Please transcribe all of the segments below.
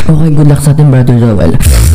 Okay, good luck sa atin, Brother Joel.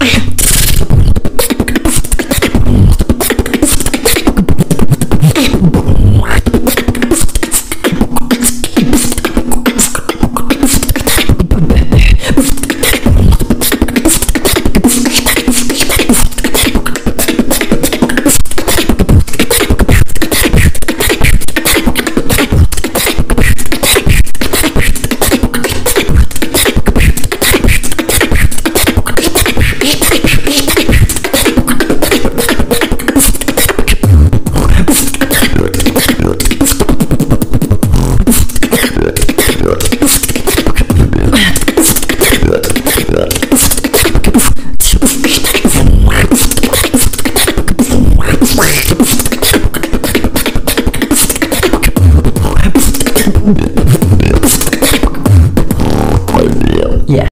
Yeah.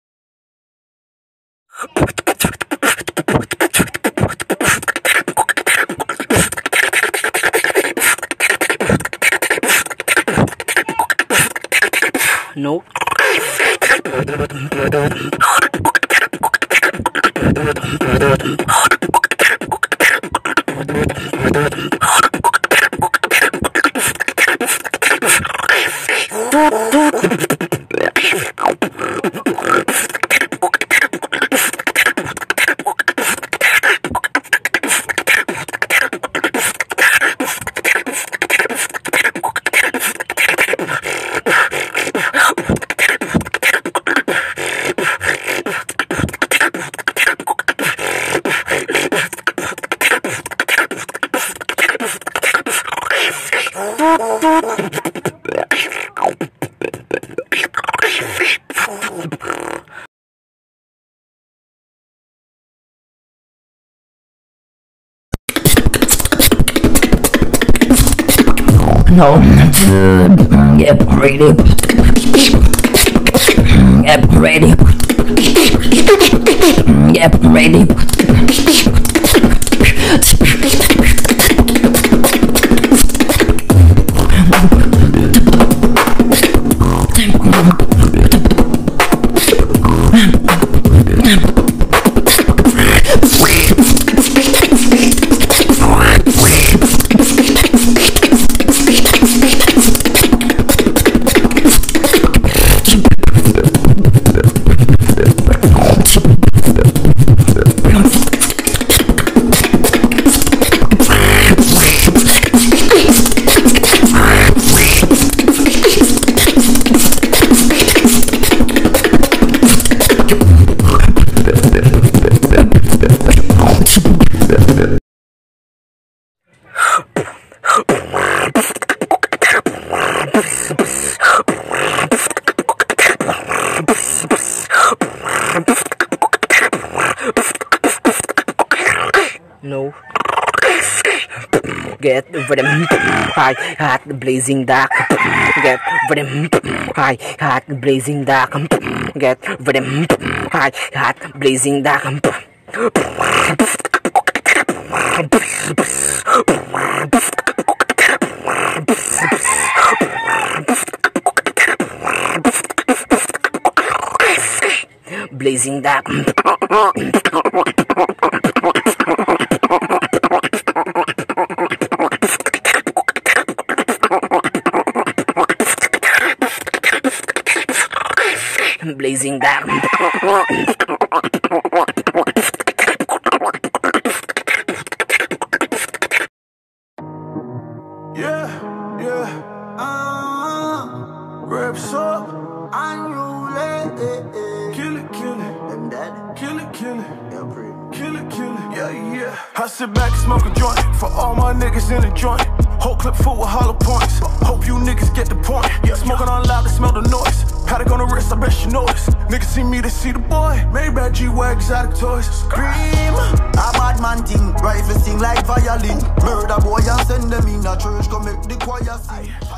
No. No, get ready. Get ready. Get ready. No. Get rhythm, high, hot, blazing dark. Get rhythm, high, hot, blazing dark. Get rhythm, high, hot, blazing dark. Blazing dark. Blazing dark. Yeah, yeah. Reps up. Kill it, kill it. Kill it, kill it. Kill it, kill it. Yeah, yeah. I sit back and smoke a joint for all my niggas in the joint. Whole clip full with hollow points. Hope you niggas get the point. Smoking on loud to smell the noise. Paddock on the wrist, I bet you know this. Niggas see me, they see the boy. Maybach G-Wag, exotic toys. Scream, a bad man thing. Rifle sing like violin. Murder boy and send them in a church. Come make the choir sing.